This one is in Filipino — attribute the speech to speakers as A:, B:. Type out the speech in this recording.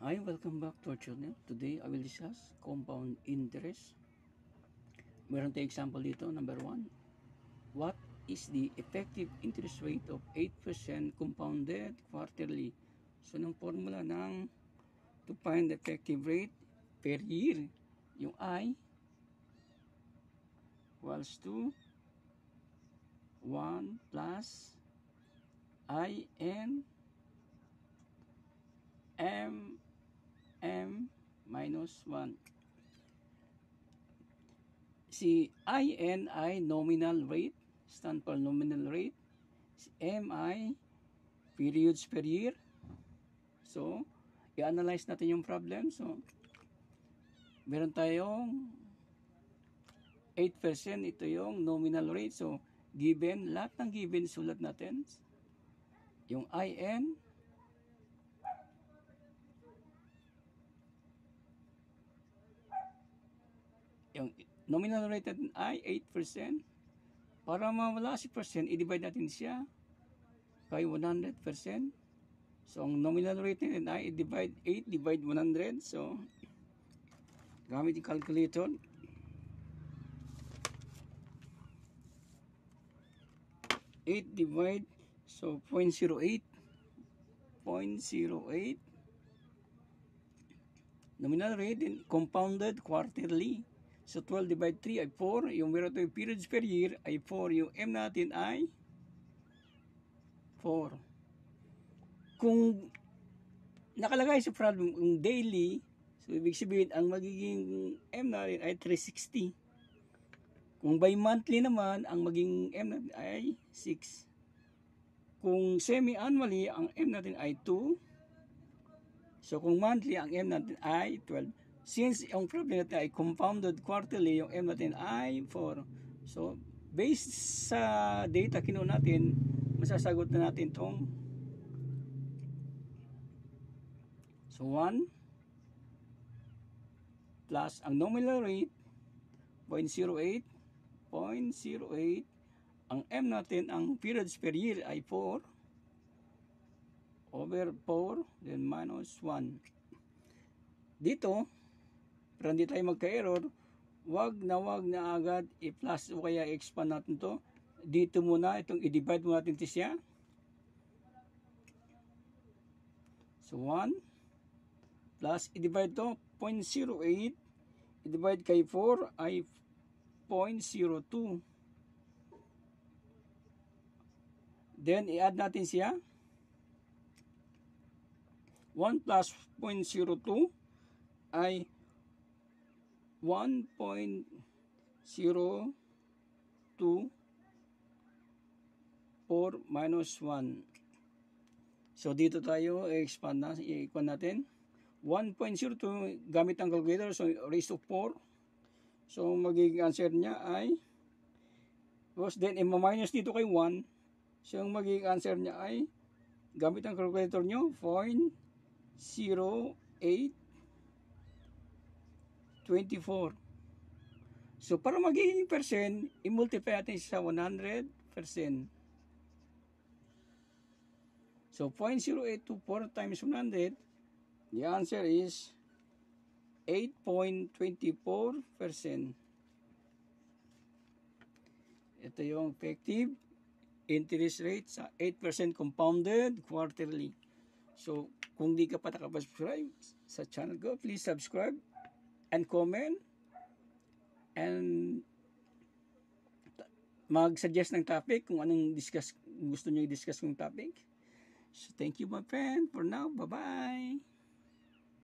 A: Hi, welcome back to our channel. Today, I will discuss compound interest. Meron tayong example dito, number 1. What is the effective interest rate of 8% compounded quarterly? So, ng formula to find the effective rate per year, yung I equals to 1 plus IN M minus 1. Si IN ay nominal rate, stand for nominal rate. Si M ay periods per year. So, i-analyze natin yung problem. So, meron tayong 8%, ito yung nominal rate. So, given, lahat ng given sulat natin. Yung IN, yung nominal rate natin ay 8%. Para mawala si percent, i-divide natin siya by 100%. So, ang nominal rate natin ay i-divide 8 divide 100. So, gamit yung calculator. 8 divide, so 0.08. 0.08. Nominal rate din compounded quarterly. So, 12 divide 3 ay 4. Yung meron tayong periods per year ay 4. Yung M natin ay 4. Kung nakalagay sa problem yung daily, so ibig sabihin ang magiging M natin ay 360. Kung by monthly naman, ang maging M natin ay 6. Kung semi-annually, ang M natin ay 2. So kung monthly, ang M natin ay 12. Since yung problem natin ay compounded quarterly, yung M natin ay 4. So, based sa data kinuha natin, masasagot na natin itong so 1 plus ang nominal rate 0.08. 0.08. Ang M natin, ang periods per year ay 4 over 4, then minus 1. Dito, para hindi tayo magka-error, wag na agad i-plus o kaya i-expand natin to. Dito muna, itong i-divide muna natin siya. So, 1 plus i-divide to 0.08. I-divide kay 4 ay 0.02. Then, i-add natin siya. 1 plus 0.02 ay 1.024 minus 1. So, dito tayo i-expand na, i-expand natin. 1.02 gamit ang calculator, so raised to 4. So, magiging answer niya ay, then i-minus dito kay 1. So, yung magiging answer niya ay, gamit ang calculator nyo, 0.0824. So, para magiging percent, i-multiply natin sa 100%. So, 0.0824 times 100, the answer is 8.24%. Ito yung effective interest rate sa 8% compounded quarterly. So, kung di ka pa nakapasubscribe sa channel ko, please subscribe and comment and mag-suggest ng topic kung anong gusto nyo i-discuss kong topic. So, thank you my friend. For now, bye-bye.